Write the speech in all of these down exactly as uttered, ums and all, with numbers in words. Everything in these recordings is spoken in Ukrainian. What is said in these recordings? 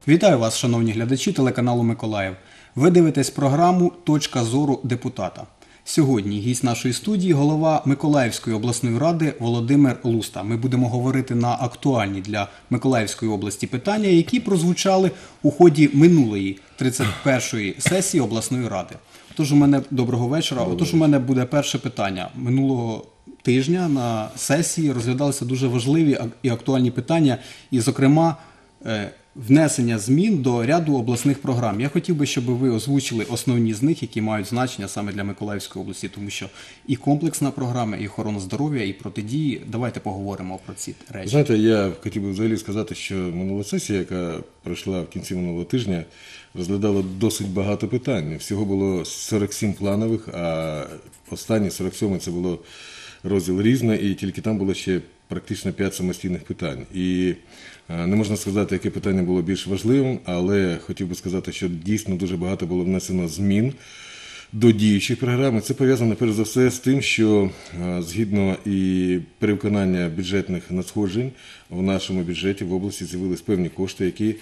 Вітаю вас, шановні глядачі телеканалу Миколаїв. Ви дивитесь програму «Точка зору депутата». Сьогодні гість нашої студії – голова Миколаївської обласної ради Володимир Луста. Ми будемо говорити на актуальні для Миколаївської області питання, які прозвучали у ході минулої тридцять першої сесії обласної ради. Отож, у мене доброго вечора. Отож, у мене буде перше питання. Минулого тижня на сесії розглядалися дуже важливі і актуальні питання, і, зокрема, внесення змін до ряду обласних програм. Я хотів би, щоб ви озвучили основні з них, які мають значення саме для Миколаївської області, тому що і комплексна програма, і охорона здоров'я, і протидії. Давайте поговоримо про ці речі. Знаєте, я хотів би взагалі сказати, що минула сесія, яка пройшла в кінці минулого тижня, розглядала досить багато питань. Всього було сорок сім планових, а останні сорок сьомий це було розділ «Різне», і тільки там було ще практично п'ять самостійних питань. І не можна сказати, яке питання було більш важливим, але хотів би сказати, що дійсно дуже багато було внесено змін до діючих програм. І це пов'язано, перш за все, з тим, що згідно і перевиконання бюджетних надходжень в нашому бюджеті в області з'явились певні кошти, які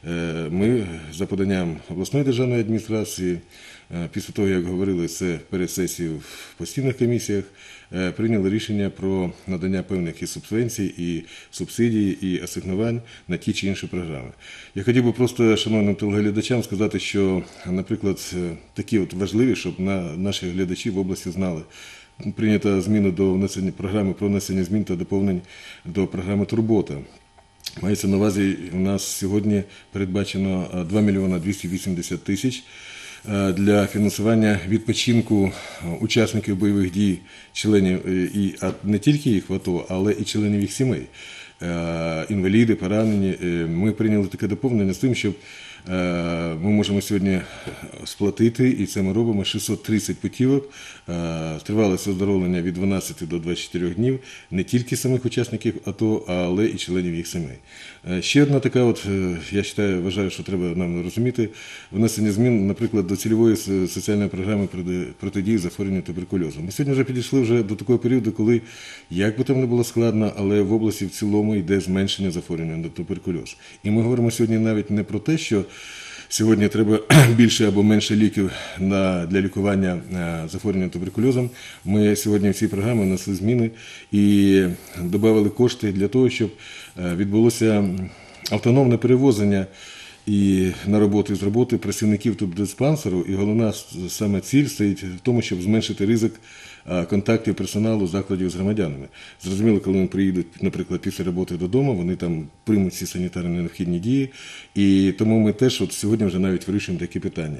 ми за поданням обласної державної адміністрації, після того, як говорили це перед сесією в постійних комісіях, прийняли рішення про надання певних і субвенцій, і субсидій, і асигнувань на ті чи інші програми. Я хотів би просто шановним телеглядачам сказати, що, наприклад, такі от важливі, щоб наші глядачі в області знали. Прийнята зміна до внесення програми про внесення змін та доповнень до програми «Турбота». Мається на увазі, у нас сьогодні передбачено два мільйони двісті вісімдесят тисяч для фінансування відпочинку учасників бойових дій, членів, і не тільки їх в АТО, але і членів їх сімей. Інваліди, поранені. Ми прийняли таке доповнення з тим, щоб ми можемо сьогодні сплатити, і це ми робимо, шістсот тридцять путівок, тривалість оздоровлення від дванадцяти до двадцяти чотирьох днів, не тільки самих учасників АТО, але і членів їх сімей. Ще одна така, от, я вважаю, вважаю, що треба нам розуміти, внесення змін, наприклад, до цільової соціальної програми протидії захворюванню туберкульозу. Ми сьогодні вже підійшли вже до такого періоду, коли, як би там не було складно, але в області в цілому йде зменшення захворювання на туберкульоз. І ми говоримо сьогодні навіть не про те, що сьогодні треба більше або менше ліків на, для лікування захворювання туберкульозом. Ми сьогодні в цій програмі внесли зміни і додали кошти для того, щоб відбулося автономне перевозення і на роботу, і з роботи працівників тубдиспансеру. І головна саме ціль стоїть в тому, щоб зменшити ризик контактів персоналу закладів з громадянами. Зрозуміло, коли вони приїдуть, наприклад, після роботи додому, вони там приймуть всі санітарні необхідні дії. І тому ми теж от сьогодні вже навіть вирішуємо такі питання.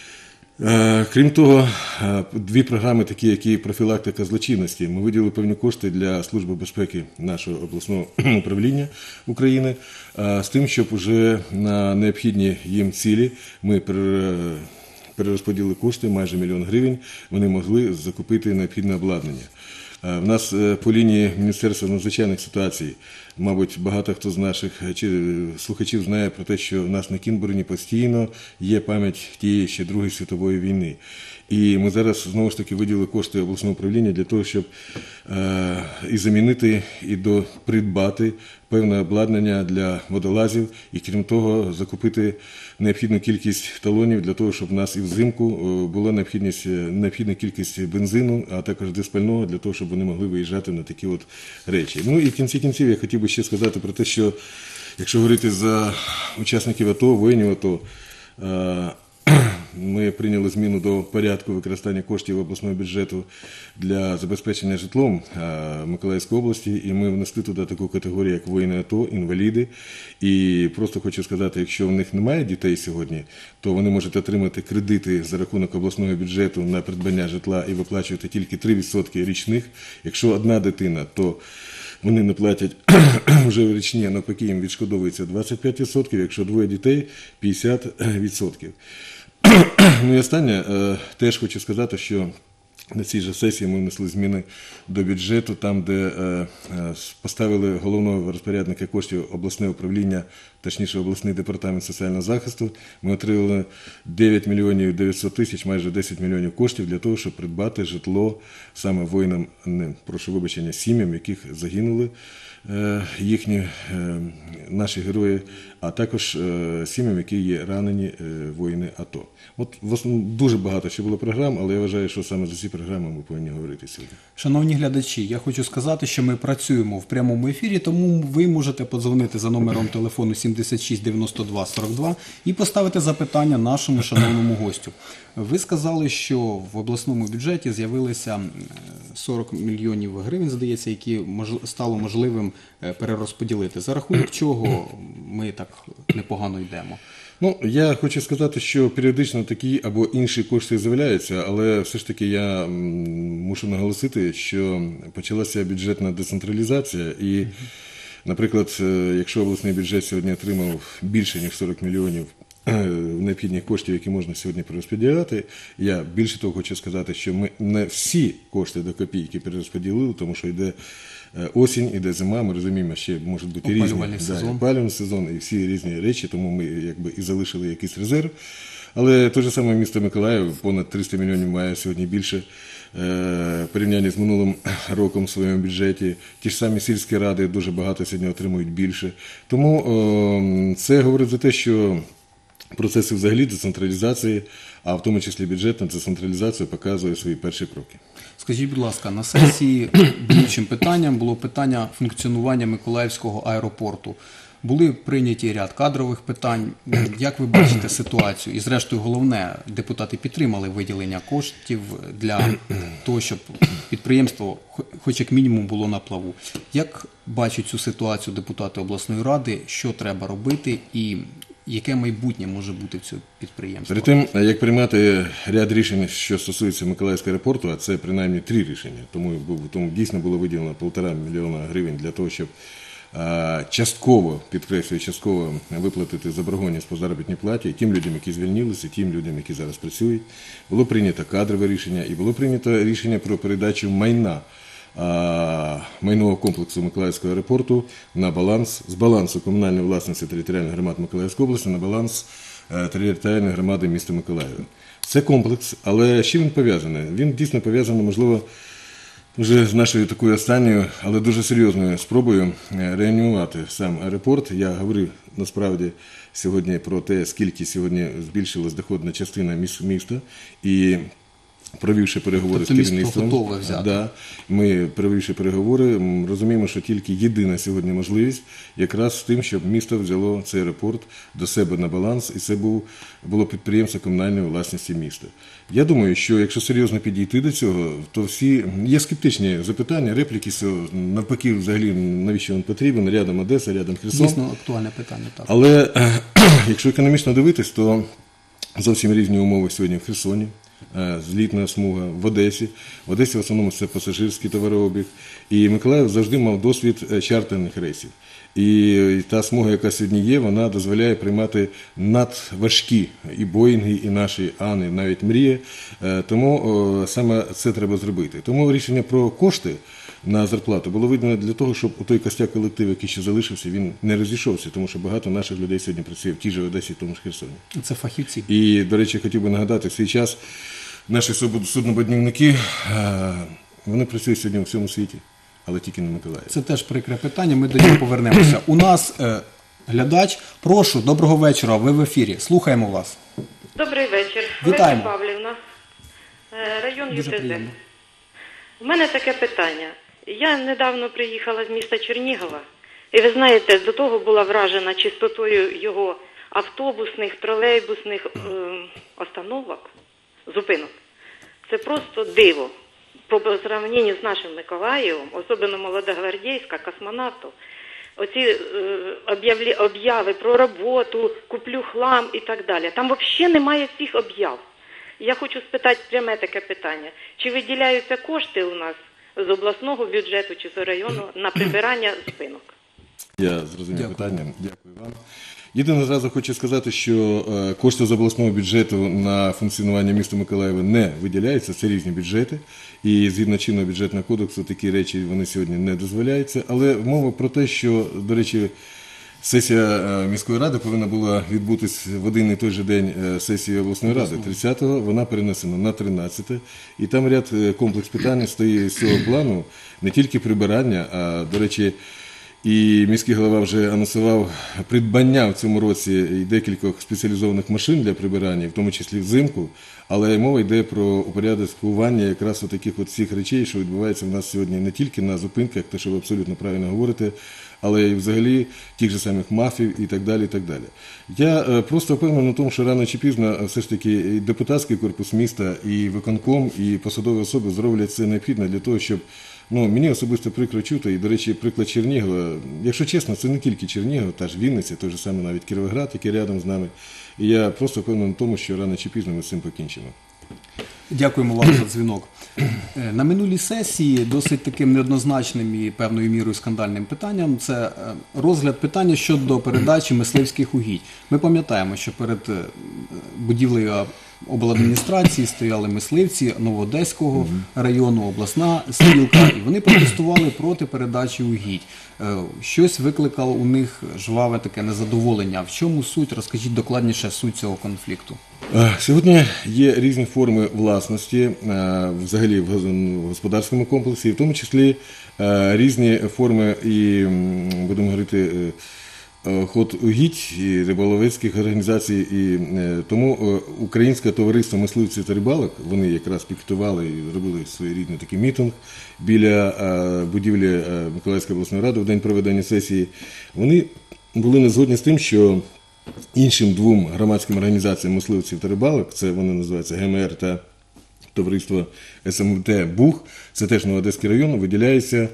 Крім того, дві програми, такі як і профілактика злочинності. Ми виділили певні кошти для Служби безпеки нашого обласного управління України з тим, щоб вже на необхідні їм цілі ми перерозподілили кошти, майже мільйон гривень, вони могли закупити необхідне обладнання. В нас по лінії Міністерства надзвичайних ситуацій, мабуть, багато хто з наших слухачів знає про те, що в нас на Кінбурні постійно є пам'ять тієї ще Другої світової війни. І ми зараз, знову ж таки, виділили кошти обласного управління для того, щоб е, і замінити, і до, придбати певне обладнання для водолазів, і крім того, закупити необхідну кількість талонів для того, щоб в нас і взимку була необхідність, необхідна кількість бензину, а також диспального, для того, щоб вони могли виїжджати на такі от речі. Ну і в кінці кінців я хотів би ще сказати про те, що якщо говорити за учасників АТО, воїнів АТО, е, ми прийняли зміну до порядку використання коштів обласного бюджету для забезпечення житлом Миколаївської області, і ми внесли туди таку категорію, як воїни АТО, інваліди. І просто хочу сказати, якщо в них немає дітей сьогодні, то вони можуть отримати кредити за рахунок обласного бюджету на придбання житла і виплачувати тільки три відсотки річних. Якщо одна дитина, то вони не платять вже річні, а навпаки їм відшкодовується двадцять п'ять відсотків, якщо двоє дітей – п'ятдесят відсотків. Ну і останнє, теж хочу сказати, що На цій же сесії ми внесли зміни до бюджету, там, де е, е, поставили головного розпорядника коштів обласне управління, точніше обласний департамент соціального захисту. Ми отримали дев'ять мільйонів дев'ятсот тисяч, майже десять мільйонів коштів для того, щоб придбати житло саме воїнам, не, прошу вибачення, сім'ям, яких загинули е, їхні е, наші герої, а також е, сім'ям, які є ранені е, воїни АТО. От в основному дуже багато ще було програм, але я вважаю, що саме за ці програми ми повинні говорити сьогодні. Шановні глядачі, я хочу сказати, що ми працюємо в прямому ефірі, тому ви можете подзвонити за номером телефону сімдесят шість дев'яносто два сорок два і поставити запитання нашому шановному гостю. Ви сказали, що в обласному бюджеті з'явилися сорок мільйонів гривень, здається, які стало можливим перерозподілити. За рахунок чого ми так непогано йдемо? Ну, я хочу сказати, що періодично такі або інші кошти з'являються, але все ж таки я мушу наголосити, що почалася бюджетна децентралізація і, наприклад, якщо обласний бюджет сьогодні отримав більше, ніж сорок мільйонів необхідних коштів, які можна сьогодні перерозподіляти, я більше того хочу сказати, що ми не всі кошти до копійки перерозподілили, тому що йде осінь, іде зима, ми розуміємо, ще можуть бути різні опалювальний сезон. Да, опалювальний сезон і всі різні речі, тому ми якби і залишили якийсь резерв. Але те ж саме місто Миколаїв, понад триста мільйонів має сьогодні більше е, порівняння з минулим роком в своєму бюджеті. Ті ж самі сільські ради дуже багато сьогодні отримують більше. Тому е, це говорить за те, що процеси взагалі децентралізації, а в тому числі бюджетна децентралізація показує свої перші кроки. Скажіть, будь ласка, на сесії болючим питанням було питання функціонування Миколаївського аеропорту. Були прийняті ряд кадрових питань. Як ви бачите ситуацію? І зрештою, головне, депутати підтримали виділення коштів для того, щоб підприємство хоч як мінімум було на плаву. Як бачать цю ситуацію депутати обласної ради, що треба робити і яке майбутнє може бути в цього підприємства? Перед тим, як приймати ряд рішень, що стосується Миколаївського аеропорту, а це принаймні три рішення, тому, тому дійсно було виділено півтора мільйона гривень для того, щоб а, частково, підкреслюю, частково виплатити заборгованість по заробітній платі тим людям, які звільнилися, тим людям, які зараз працюють. Було прийнято кадрове рішення і було прийнято рішення про передачу майна майнового комплексу Миколаївського аеропорту на баланс, з балансу комунальної власності територіальних громад Миколаївської області на баланс територіальної громади міста Миколаєва. Це комплекс, але з чим він пов'язаний? Він дійсно пов'язаний, можливо, вже з нашою такою останньою, але дуже серйозною спробою реанімувати сам аеропорт. Я говорив насправді сьогодні про те, скільки сьогодні збільшилась доходна частина міста і провівши переговори тобто з керівництвом, готове взяти. Да, ми провівши переговори, розуміємо, що тільки єдина сьогодні можливість якраз з тим, щоб місто взяло цей аеропорт до себе на баланс, і це був, було підприємство комунальної власності міста. Я думаю, що якщо серйозно підійти до цього, то всі, є скептичні запитання, репліки, що навпаки, взагалі, навіщо він потрібен, рядом Одеса, рядом Херсон. Дійсно, актуальне питання, так. Але якщо економічно дивитись, то зовсім різні умови сьогодні в Херсоні. Злітна смуга в Одесі. В Одесі в основному це пасажирський товарообіг. І Миколаїв завжди мав досвід чартерних рейсів. І та смуга, яка сьогодні є, вона дозволяє приймати надважкі і Боїнги, і наші Ани, навіть Мрії. Тому саме це треба зробити. Тому рішення про кошти на зарплату було видано для того, щоб у той костяк колектив, який ще залишився, він не розійшовся, тому що багато наших людей сьогодні працює в тій же Одесі, в тому ж Херсоні. Це фахівці. І, до речі, хотів би нагадати, в свій час наші суднобудівники, вони працюють сьогодні у всьому світі, але тільки на Миколаїві. Це теж прикре питання, ми до нього повернемося. У нас е, глядач. Прошу, доброго вечора, ви в ефірі. Слухаємо вас. Добрий вечір. Вітаємо. Леся Павлівна, е, район Дуже ЮТЗ. приємно. У мене таке питання. Я недавно приїхала з міста Чернігова, і ви знаєте, до того була вражена чистотою його автобусних, тролейбусних е, остановок, зупинок. Це просто диво. По сравненню з нашим Миколаєвом, особливо Молодогвардійська, Космонавтов, оці е, об'яви, об'яви про роботу, куплю хлам і так далі. Там взагалі немає цих об'яв. Я хочу спитати пряме таке питання. Чи виділяються кошти у нас з обласного бюджету чи з району на прибирання зупинок? Я зрозумів Дякую. питання. Дякую вам. Єдине, зразу хочу сказати, що е, кошти з обласного бюджету на функціонування міста Миколаєва не виділяються, це різні бюджети, і згідно чинного бюджетного кодексу такі речі вони сьогодні не дозволяються. Але мова про те, що, до речі, сесія е, міської ради повинна була відбутись в один і той же день е, сесії обласної ради, тридцятого, вона перенесена на тринадцяте, і там ряд е, комплекс питань стоїть з цього плану, не тільки прибирання, а, до речі, і міський голова вже анонсував придбання в цьому році і декількох спеціалізованих машин для прибирання, в тому числі взимку, але мова йде про упорядкування якраз таких от всіх речей, що відбувається в нас сьогодні не тільки на зупинках, те, що ви абсолютно правильно говорите, але й взагалі тих же самих мафів і так далі. І так далі. Я е, просто впевнений в тому, що рано чи пізно все ж таки і депутатський корпус міста, і виконком, і посадові особи зроблять це необхідно для того, щоб Ну, мені особисто прикро чути, і, до речі, приклад Чернігова, якщо чесно, це не тільки Чернігів, та ж Вінниця, той же самий навіть Кіровоград, який рядом з нами. І я просто впевнений в тому, що рано чи пізно ми з цим покінчимо. Дякуємо вам за дзвінок. Е, На минулій сесії досить таким неоднозначним і певною мірою скандальним питанням – це е, розгляд питання щодо передачі мисливських угідь. Ми пам'ятаємо, що перед е, будівлею обладміністрації стояли мисливці Новоодеського району, обласна спілка, і вони протестували проти передачі угідь. Е, Щось викликало у них жваве таке незадоволення. В чому суть? Розкажіть докладніше суть цього конфлікту. Е, Сьогодні є різні форми власності, е, взагалі в газ- в господарському комплексі, і в тому числі е, різні форми і, м, будемо говорити, е, е, ход угідь і риболовецьких організацій. І е, тому е, Українське товариство мисливців та рибалок, вони якраз пікетували і робили своєрідний такий мітинг біля е, будівлі е, Миколаївської обласної ради в день проведення сесії. Вони були не згодні з тим, що іншим двом громадським організаціям мисливців та рибалок, це вони називаються Ге Ем Ер та товариство Ес Ем Те Буг, це теж Новоодеський район, виділяється, е,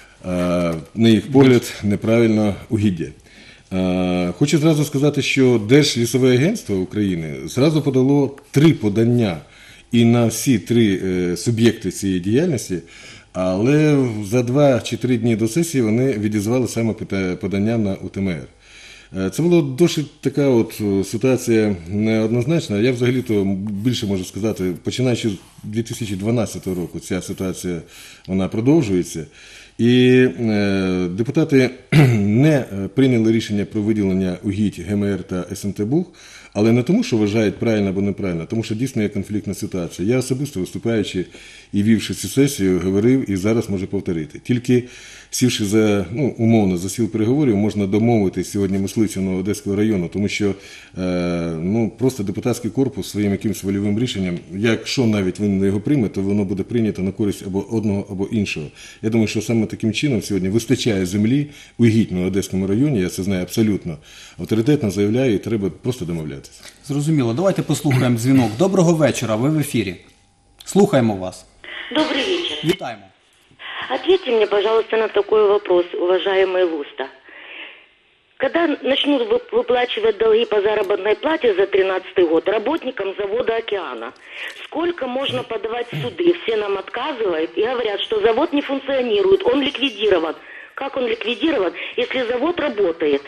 на їх погляд, неправильно угіддя. Е, Хочу зразу сказати, що Держлісове агентство України зразу подало три подання і на всі три е, суб'єкти цієї діяльності, але за два чи три дні до сесії вони відізвали саме пита- подання на У Те Ем Ер. Е, Це була досить така от е, ситуація неоднозначна. Я взагалі-то більше можу сказати, починаючи з дві тисячі дванадцятого року ця ситуація вона продовжується. І е, депутати не е, прийняли рішення про виділення угідь Ге Ем Ер та Ес Ем Те Буг, але не тому, що вважають правильно або неправильно, а тому що дійсно є конфліктна ситуація. Я особисто виступаючи і вівши цю сесію, говорив і зараз можу повторити. Тільки сівши за, ну, умовно, за стіл переговорів, можна домовитись сьогодні мисливців Новоодеського району, тому що е, ну, просто депутатський корпус своїм якимось вольовим рішенням, якщо навіть він не його прийме, то воно буде прийнято на користь або одного, або іншого. Я думаю, що саме таким чином сьогодні вистачає землі у гідь Новоодеському районі, я це знаю абсолютно авторитетно заявляю, і треба просто домовлятися. Зрозуміло. Давайте послухаємо дзвінок. Доброго вечора, ви в ефірі. Слухаємо вас. Добрый вечер. Вітаємо. Ответьте мне, пожалуйста, на такой вопрос, уважаемый Луста. Когда начнут вы- выплачивать долги по заработной плате за тринадцатый год работникам завода «Океана», сколько можно подавать в суды? Все нам отказывают и говорят, что завод не функционирует, он ликвидирован. Как он ликвидирован, если завод работает?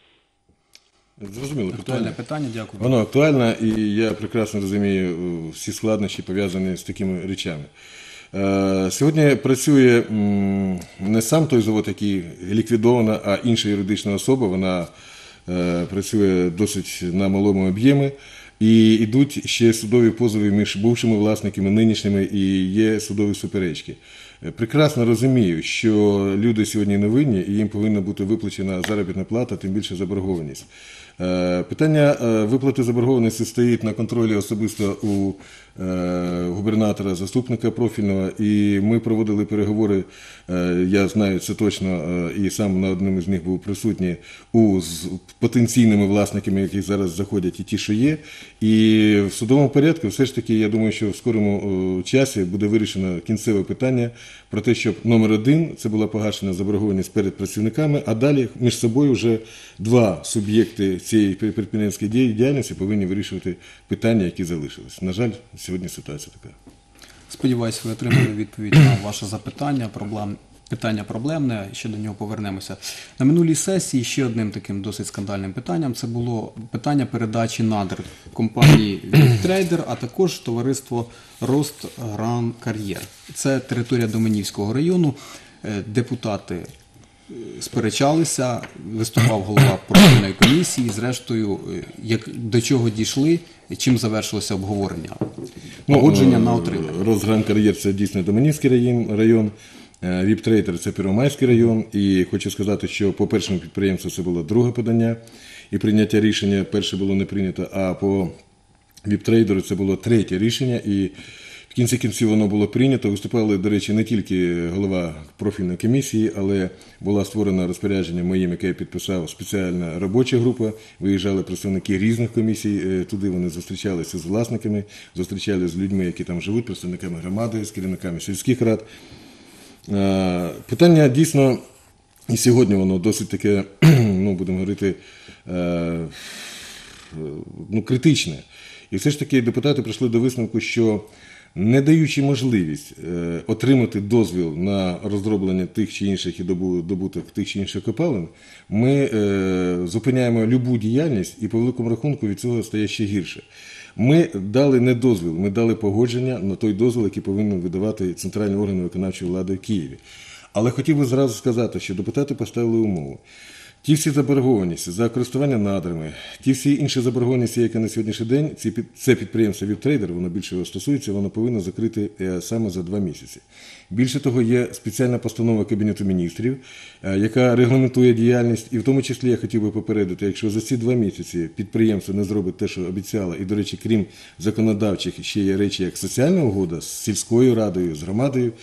Зрозуміло Актуальне питання. питання, дякую. Воно актуальне, і я прекрасно розумію е, всі складнощі, пов'язані з такими речами. Е, Сьогодні працює м, не сам той завод, який ліквідовано, а інша юридична особа. Вона е, працює досить на малому об'ємі. І йдуть ще судові позови між бувшими власниками, нинішніми, і є судові суперечки. Е, Прекрасно розумію, що люди сьогодні не винні, і їм повинна бути виплачена заробітна плата, тим більше заборгованість. Е, Питання е, виплати заборгованості стоїть на контролі особисто у е, губернатора, заступника профільного, і ми проводили переговори, е, я знаю це точно, е, і сам на одному з них був присутній, у, з потенційними власниками, які зараз заходять, і ті, що є. І в судовому порядку все ж таки, я думаю, що в скорому е, часі буде вирішено кінцеве питання про те, щоб номер один – це була погашена заборгованість перед працівниками, а далі між собою вже два суб'єкти цієї підприємницької діяльності повинні вирішувати питання, які залишились. На жаль, сьогодні ситуація така. Сподіваюсь, ви отримали відповідь на ваше запитання. Проблем питання проблемне, ще до нього повернемося. На минулій сесії ще одним таким досить скандальним питанням це було питання передачі надр компанії «Вільтрейдер», а також товариство «Ростгран Кар'єр». Це територія Доменівського району. Е, Депутати е, сперечалися, виступав голова профільної комісії, зрештою, е, як, до чого дійшли, чим завершилося обговорення? Погодження на отримання. Росгран Кар'єр – це дійсно Доменівський район, район. Вільтрейдер – це Первомайський район. І хочу сказати, що по першому підприємству це було друге подання і прийняття рішення. Перше було не прийнято, а по Вільтрейдеру це було третє рішення. І в кінці кінців воно було прийнято. Виступали, до речі, не тільки голова профільної комісії, але була створена розпорядження моїм, яке я підписав, спеціальна робоча група. Виїжджали представники різних комісій туди, вони зустрічалися з власниками, зустрічалися з людьми, які там живуть, представниками громади, з керівниками сільських рад. Питання дійсно, і сьогодні воно досить таке, ну, будемо говорити, ну, критичне. І все ж таки депутати прийшли до висновку, що не даючи можливість е, отримати дозвіл на розроблення тих чи інших і добуток тих чи інших копалин, ми е, зупиняємо любу діяльність і по великому рахунку від цього стає ще гірше. Ми дали не дозвіл, ми дали погодження на той дозвіл, який повинен видавати центральні органи виконавчої влади в Києві. Але хотів би зразу сказати, що депутати поставили умову. Ті всі заборгованості за користування надрами, ті всі інші заборгованості, які на сьогоднішній день, ці, це підприємство «Вільтрейдер», воно більше його стосується, воно повинно закрити саме за два місяці. Більше того, є спеціальна постанова Кабінету міністрів, яка регламентує діяльність, і в тому числі я хотів би попередити, якщо за ці два місяці підприємство не зробить те, що обіцяло, і, до речі, крім законодавчих, ще є речі, як соціальна угода з сільською радою, з громадою,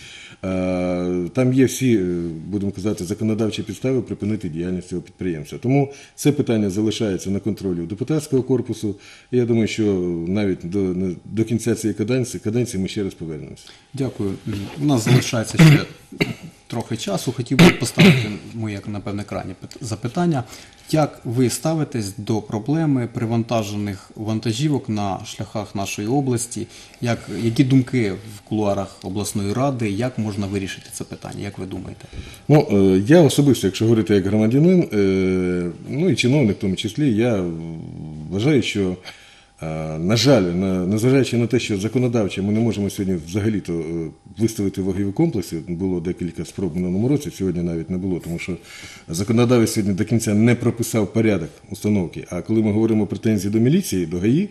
там є всі, будемо казати, законодавчі підстави припинити діяльність цього підприємства. Тому це питання залишається на контролі у депутатського корпусу. І я думаю, що навіть до, до кінця цієї каденції, каденції ми ще раз повернемося. Дякую. У нас залишається ще трохи часу. Хотів би поставити моє, напевне, крайнє запитання. Як ви ставитесь до проблеми привантажених вантажівок на шляхах нашої області? Як, які думки в кулуарах обласної ради? Як можна вирішити це питання? Як ви думаєте? Ну, я особисто, якщо говорити як громадянин, ну і чиновник в тому числі, я вважаю, що, на жаль, незважаючи на те, що законодавчо ми не можемо сьогодні взагалі-то виставити вагові комплекси, було декілька спроб в минулому році, сьогодні навіть не було, тому що законодавець сьогодні до кінця не прописав порядок установки. А коли ми говоримо претензії до міліції, до ГАІ,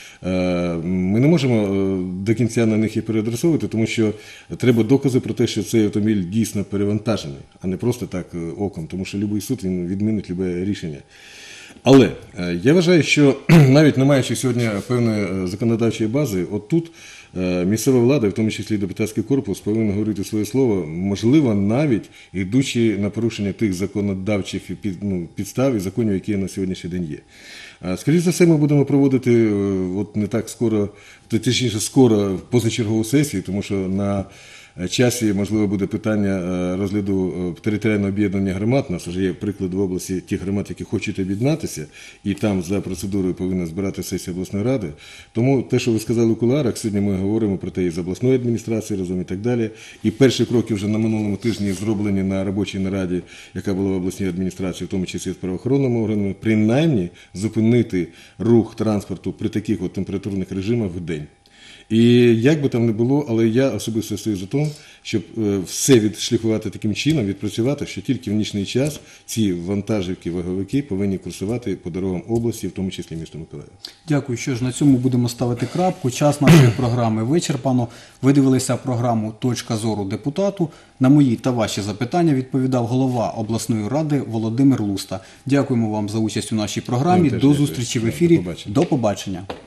ми не можемо до кінця на них і переадресовувати, тому що треба докази про те, що цей автомобіль дійсно перевантажений, а не просто так оком, тому що будь-який суд він відмінить будь-яке рішення. Але я вважаю, що навіть не маючи сьогодні певної законодавчої бази, от тут місцева влада, в тому числі депутатський корпус, повинен говорити своє слово, можливо, навіть йдучи на порушення тих законодавчих ну, підстав і законів, які на сьогоднішній день є. Скоріше за все, ми будемо проводити от не так скоро, точніше скоро позачергову сесію, тому що на часі, можливо, буде питання розгляду територіального об'єднання громад. У нас вже є приклад в області тих громад, які хочуть об'єднатися, і там за процедурою повинна збирати сесія обласної ради. Тому те, що ви сказали у кулуарах, сьогодні ми говоримо про те і з обласної адміністрації разом і так далі. І перші кроки вже на минулому тижні зроблені на робочій нараді, яка була в обласній адміністрації, в тому числі з правоохоронними органами, принаймні зупинити рух транспорту при таких от температурних режимах в день. І як би там не було, але я особисто стою за те, щоб все відшліфувати таким чином, відпрацювати, що тільки в нічний час ці вантажівки, ваговики повинні курсувати по дорогам області, в тому числі міста Миколаєва. Дякую. Що ж, на цьому будемо ставити крапку. Час нашої програми вичерпано. Ви дивилися програму «Точка зору депутату». На мої та ваші запитання відповідав голова обласної ради Володимир Луста. Дякуємо вам за участь у нашій програмі. До зустрічі в ефірі. До побачення.